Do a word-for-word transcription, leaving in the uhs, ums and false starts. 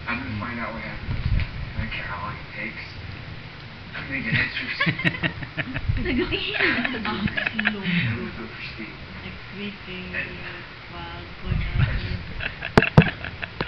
I'm gonna find out what happens. I don't care how long it takes. I'm gonna get answers. Nagatingin na ba? I'm gonna go for Steve. Next meeting, And- bago na.